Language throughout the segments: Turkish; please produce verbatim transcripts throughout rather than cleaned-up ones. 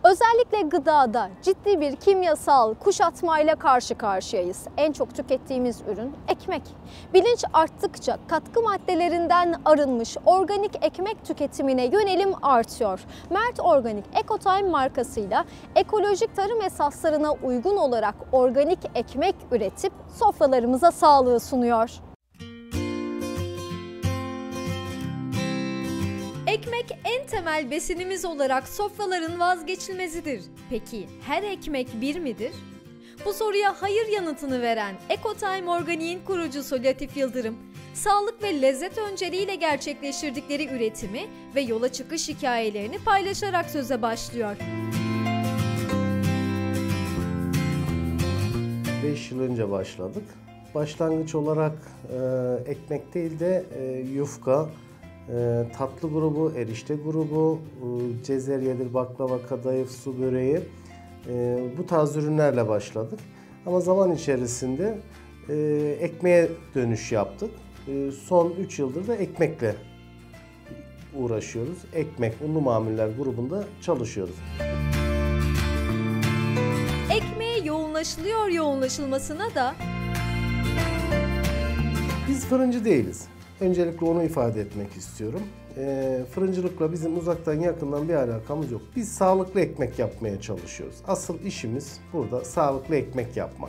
Özellikle gıdada ciddi bir kimyasal kuşatmayla karşı karşıyayız. En çok tükettiğimiz ürün ekmek. Bilinç arttıkça katkı maddelerinden arınmış organik ekmek tüketimine yönelim artıyor. Mert Organik Ecotime markasıyla ekolojik tarım esaslarına uygun olarak organik ekmek üretip sofralarımıza sağlığı sunuyor. Ekmek en temel besinimiz olarak sofraların vazgeçilmezidir. Peki her ekmek bir midir? Bu soruya hayır yanıtını veren Ecotime Organik'in kurucusu Latif Yıldırım, sağlık ve lezzet önceliğiyle gerçekleştirdikleri üretimi ve yola çıkış hikayelerini paylaşarak söze başlıyor. beş yıl önce başladık. Başlangıç olarak e, ekmek değil de e, yufka, E, tatlı grubu, erişte grubu, e, cezeryedir, baklava, kadayıf, su böreği e, bu tarz ürünlerle başladık. Ama zaman içerisinde e, ekmeğe dönüş yaptık. E, son üç yıldır da ekmekle uğraşıyoruz. Ekmek, unlu mamuller grubunda çalışıyoruz. Ekmeğe yoğunlaşılıyor yoğunlaşılmasına da biz fırıncı değiliz. Öncelikle onu ifade etmek istiyorum. E, fırıncılıkla bizim uzaktan yakından bir alakamız yok. Biz sağlıklı ekmek yapmaya çalışıyoruz. Asıl işimiz burada sağlıklı ekmek yapmak.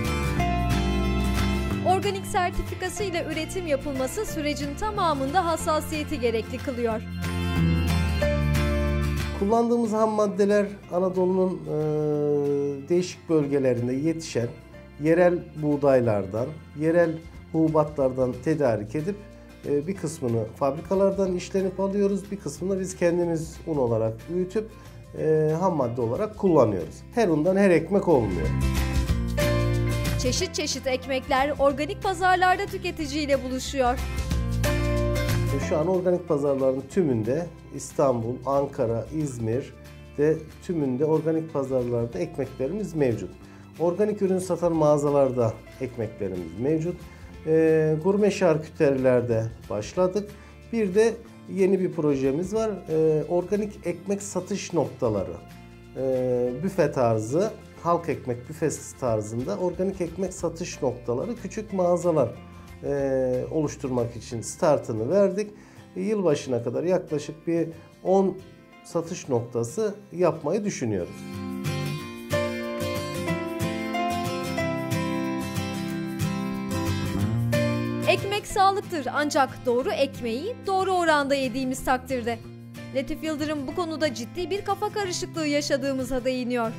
Organik sertifikası ile üretim yapılması sürecin tamamında hassasiyeti gerekli kılıyor. Kullandığımız ham maddeler Anadolu'nun e, değişik bölgelerinde yetişen yerel buğdaylardan, yerel hububatlardan tedarik edip e, bir kısmını fabrikalardan işlenip alıyoruz, bir kısmını biz kendimiz un olarak büyütüp e, ham madde olarak kullanıyoruz. Her undan her ekmek olmuyor. Çeşit çeşit ekmekler organik pazarlarda tüketiciyle buluşuyor. Şu an organik pazarların tümünde İstanbul, Ankara, İzmir'de tümünde organik pazarlarda ekmeklerimiz mevcut. Organik ürün satan mağazalarda ekmeklerimiz mevcut. E, gurme şarküterilerde başladık. Bir de yeni bir projemiz var. E, organik ekmek satış noktaları. E, büfe tarzı, halk ekmek büfesi tarzında organik ekmek satış noktaları, küçük mağazalar e, oluşturmak için startını verdik. E, yılbaşına kadar yaklaşık bir on satış noktası yapmayı düşünüyoruz. Ekmek sağlıktır ancak doğru ekmeği doğru oranda yediğimiz takdirde. Latif Yıldırım bu konuda ciddi bir kafa karışıklığı yaşadığımıza değiniyor.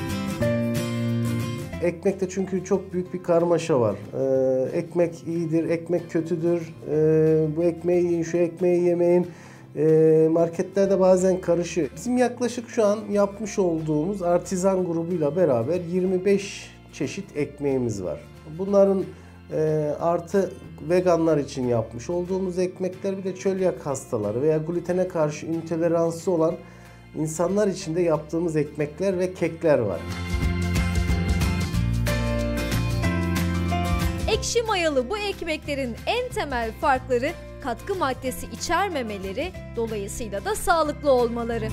Ekmekte çünkü çok büyük bir karmaşa var. Ee, ekmek iyidir, ekmek kötüdür, ee, bu ekmeği yiyin, şu ekmeği yemeyin. Ee, marketlerde bazen karışıyor. Bizim yaklaşık şu an yapmış olduğumuz artizan grubuyla beraber yirmi beş çeşit ekmeğimiz var. Bunların e, artı veganlar için yapmış olduğumuz ekmekler, bir de çölyak hastaları veya glutene karşı intoleransı olan insanlar için de yaptığımız ekmekler ve kekler var. Ekşi mayalı bu ekmeklerin en temel farkları katkı maddesi içermemeleri, dolayısıyla da sağlıklı olmaları.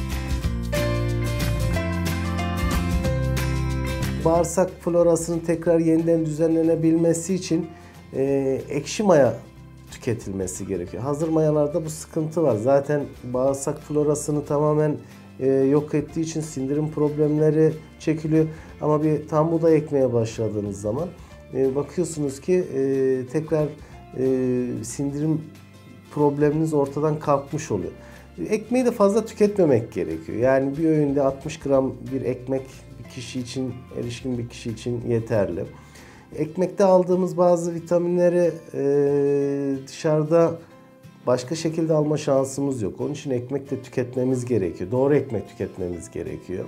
Bağırsak florasının tekrar yeniden düzenlenebilmesi için e, ekşi maya tüketilmesi gerekiyor. Hazır mayalarda bu sıkıntı var. Zaten bağırsak florasını tamamen e, yok ettiği için sindirim problemleri çekiliyor. Ama bir tam buğday ekmeğe başladığınız zaman e, bakıyorsunuz ki e, tekrar e, sindirim probleminiz ortadan kalkmış oluyor. Ekmeği de fazla tüketmemek gerekiyor. Yani bir öğünde altmış gram bir ekmek bir kişi için, erişkin bir kişi için yeterli. Ekmekte aldığımız bazı vitaminleri e, dışarıda başka şekilde alma şansımız yok. Onun için ekmek de tüketmemiz gerekiyor. Doğru ekmek tüketmemiz gerekiyor.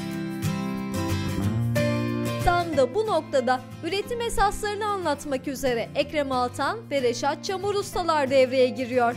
Tam da bu noktada üretim esaslarını anlatmak üzere Ekrem Altan ve Reşat Çamur ustalar devreye giriyor.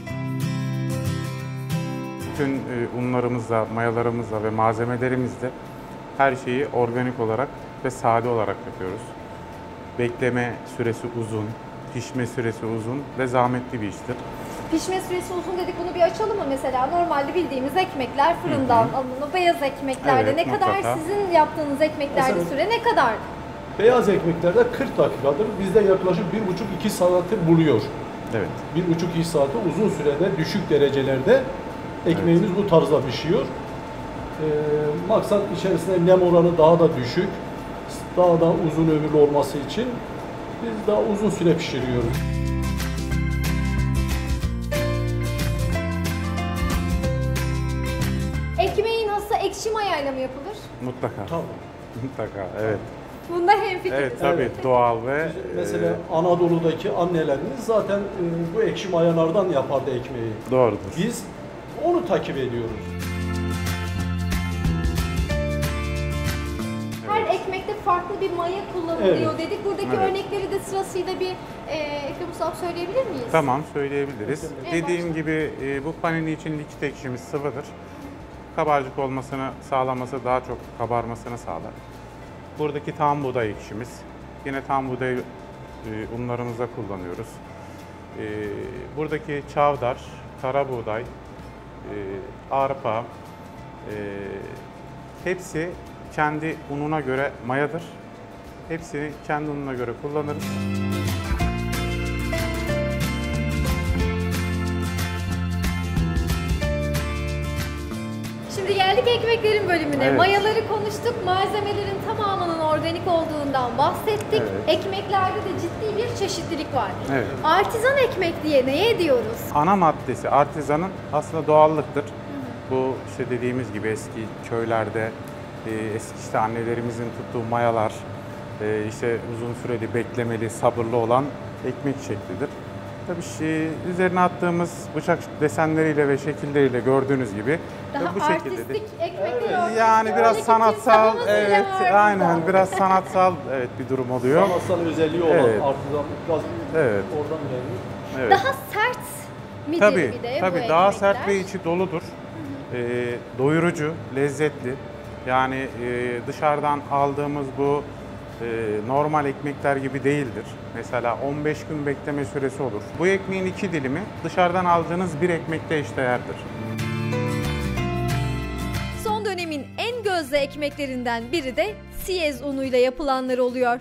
Bütün unlarımızla, mayalarımızla ve malzemelerimizle her şeyi organik olarak ve sade olarak yapıyoruz. Bekleme süresi uzun, pişme süresi uzun ve zahmetli bir iştir. Pişme süresi uzun dedik, bunu bir açalım mı mesela? Normalde bildiğimiz ekmekler fırından alınıyor, beyaz ekmeklerde. Evet, ne kadar mutlaka. sizin yaptığınız ekmeklerde Mesela- süre ne kadar? Beyaz ekmeklerde kırk dakikadır. Bizde yaklaşık bir buçuk iki saati buluyor. Evet. Bir buçuk iki saati uzun sürede düşük derecelerde ekmeğimiz bu tarzda pişiyor. Ee, maksat içerisinde nem oranı daha da düşük. Daha da uzun ömürlü olması için biz daha uzun süre pişiriyoruz. Ekmeğin hası ekşi mayayla mı yapılır? Mutlaka. Tabii. Mutlaka. Evet. Bunda hemfikiriz. Evet tabii Evet. doğal ve Mesela e, Anadolu'daki annelerimiz zaten e, bu ekşi mayalardan yapardı ekmeği. doğrudur. Biz onu takip ediyoruz. Her ekmekte farklı bir maya kullanılıyor Evet. dedik. Buradaki Evet. örnekleri de sırasıyla bir e, Ekrem Ustam söyleyebilir miyiz? Tamam söyleyebiliriz. En Dediğim başta. gibi e, bu panini için likit ekşimiz sıvıdır. Kabarcık olmasını sağlaması daha çok kabarmasını sağlar. Buradaki tam buğday ekşimiz. Yine tam buğday e, unlarımızda kullanıyoruz. E, buradaki çavdar, kara buğday, e, arpa, e, hepsi kendi ununa göre mayadır. Hepsini kendi ununa göre kullanırız. Şimdi geldik ekmeklerin bölümüne. Evet. Mayaları konuştuk. Malzemelerin tamamının organik olduğundan bahsettik. Evet. Ekmeklerde de ciddi bir çeşitlilik var. Evet. Artizan ekmek diye neye diyoruz? Ana maddesi artizanın aslında doğallıktır. Bu işte dediğimiz gibi eski köylerde e, eski işte annelerimizin tuttuğu mayalar, e, işte uzun süreli beklemeli, sabırlı olan ekmek şeklidir. Tabii şey, üzerine attığımız bıçak desenleriyle ve şekilleriyle gördüğünüz gibi Daha bu artistik şekilde de. ekmekler. Yani organik, biraz öyle sanatsal, kimse havası bile evet, var aynen burada. biraz sanatsal evet bir durum oluyor. Sanatsal özelliği olan Evet. artizan biraz Evet. oradan geliyor. Evet. Daha sert midir Tabii, bir de tabii bu daha ekmekler? sert ve içi doludur. Ee, doyurucu, lezzetli. Yani e, dışarıdan aldığımız bu e, normal ekmekler gibi değildir. Mesela on beş gün bekleme süresi olur. Bu ekmeğin iki dilimi dışarıdan aldığınız bir ekmekle eşdeğerdir. Son dönemin en gözde ekmeklerinden biri de siyez unuyla yapılanlar oluyor.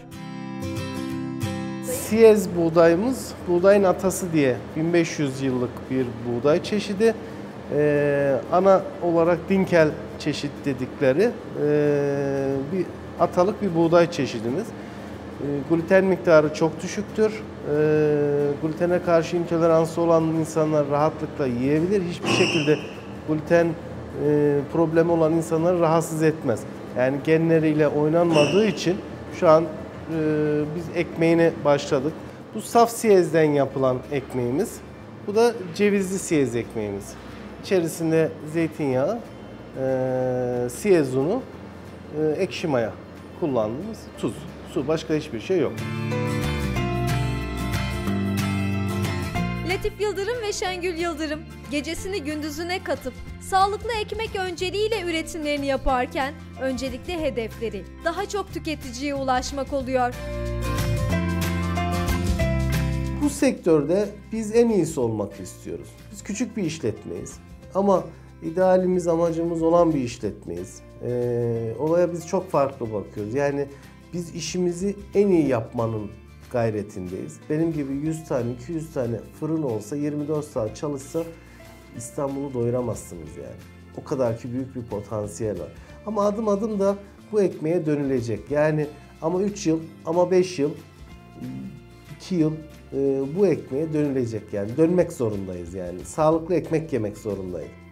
Siyez buğdayımız buğdayın atası diye bin beş yüz yıllık bir buğday çeşidi. Ee, ana olarak dinkel çeşit dedikleri ee, bir atalık bir buğday çeşidimiz. Ee, gluten miktarı çok düşüktür. Ee, glutene karşı intoleransı olan insanlar rahatlıkla yiyebilir. Hiçbir şekilde gluten e, problemi olan insanları rahatsız etmez. Yani genleriyle oynanmadığı için şu an e, biz ekmeğine başladık. Bu saf siyezden yapılan ekmeğimiz. Bu da cevizli siyez ekmeğimiz. İçerisinde zeytinyağı, e, siyez unu, e, ekşi maya kullandığımız tuz. Su, başka hiçbir şey yok. Latif Yıldırım ve Şengül Yıldırım gecesini gündüzüne katıp sağlıklı ekmek önceliğiyle üretimlerini yaparken öncelikli hedefleri daha çok tüketiciye ulaşmak oluyor. Bu sektörde biz en iyisi olmak istiyoruz. Biz küçük bir işletmeyiz ama idealimiz, amacımız olan bir işletmeyiz. Ee, olaya biz çok farklı bakıyoruz. Yani biz işimizi en iyi yapmanın gayretindeyiz. Benim gibi yüz tane, iki yüz tane fırın olsa, yirmi dört saat çalışsa İstanbul'u doyuramazsınız yani. O kadar ki büyük bir potansiyel var. Ama adım adım da bu ekmeğe dönülecek. Yani ama üç yıl, ama beş yıl, iki yıl e, bu ekmeğe dönülecek yani. Dönmek zorundayız yani. Sağlıklı ekmek yemek zorundayız.